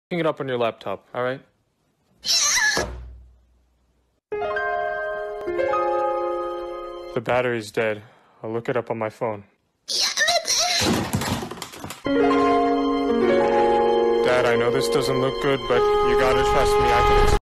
Looking it up on your laptop, all right? The battery's dead. I'll look it up on my phone. Dad, I know this doesn't look good, but you gotta trust me. I can